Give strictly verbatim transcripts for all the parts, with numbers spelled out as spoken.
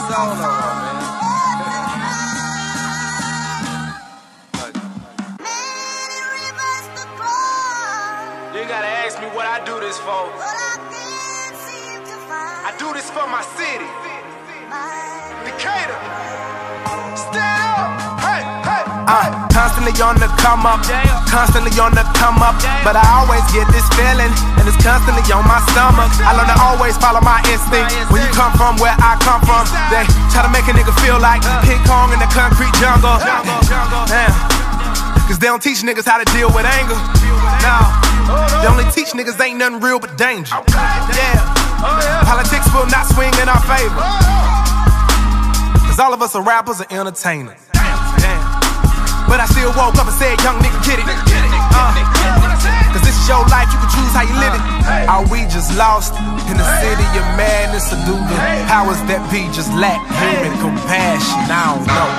soul no more, man. You gotta ask me what I do this for. I do this for my city, Decatur. Stand up, hey, hey. Uh, constantly on the come up, constantly on the come up. But I always get this feeling, and it's constantly on my stomach. I learn to always follow my instinct. When you come from where I come from, they try to make a nigga feel like King Kong in the concrete jungle. Damn. Cause they don't teach niggas how to deal with anger. No, they only teach niggas ain't nothing real but danger. Yeah. Politics will not swing in our favor. Cause all of us are rappers and entertainers. Damn. But I still woke up and said, young nigga, get it. Uh, Cause this is your life, you can choose how you live it. Are we just lost in the city of madness, or do the powers that be just lack human compassion? I don't know.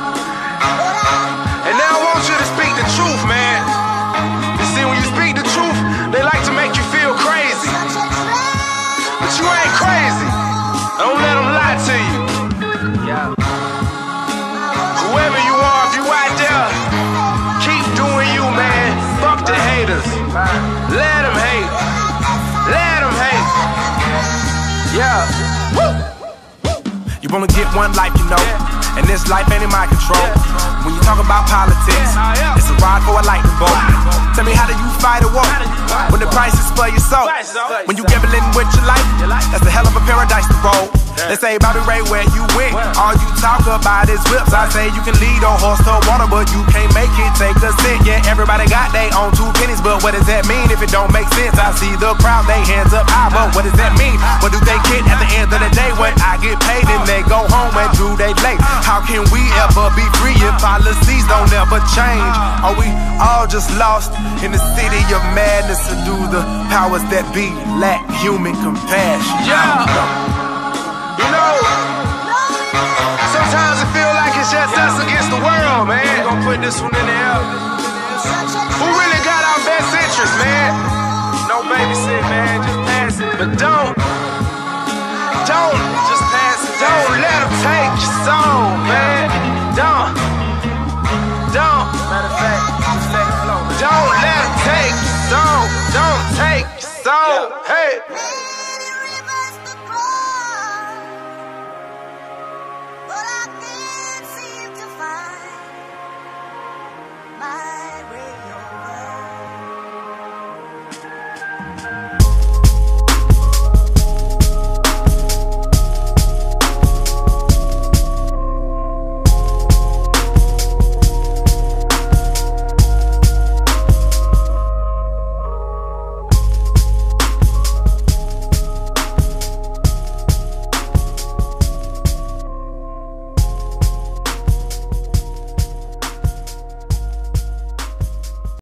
And now I want you to speak the truth, man. You see, when you speak the truth, they like to make you feel crazy. But you ain't crazy. Don't let them lie to you. Yeah. Whoever you are, if you out there, keep doing you, man. Fuck the haters. Let them hate. Let them hate. Yeah. Woo. You only get one life, you know. And this life ain't in my control. When you talk about politics, it's a ride for a lightning bolt. Tell me, how do you fight a war when the price is for your soul? When you gambling with your life, that's a hell of a paradise to roll. They say, Bobby Ray, where you went? All you talk about is whips. I say you can lead a horse to water, but you can't make it take a cent. Yeah, everybody got they own two pennies, but what does that mean if it don't make sense? I see the crowd, they hands up high, but what does that mean? What do they get at the end of the day when I get paid and they go home and do they late? How can we ever be free if policies don't ever change? Are we all just lost in the city of madness, or do the powers that be lack human compassion? Yeah. You know, sometimes it feel like it's just us against the world, man. We're gonna put this one in the air. Who really got our best interest, man? No babysit, man, just pass it. But don't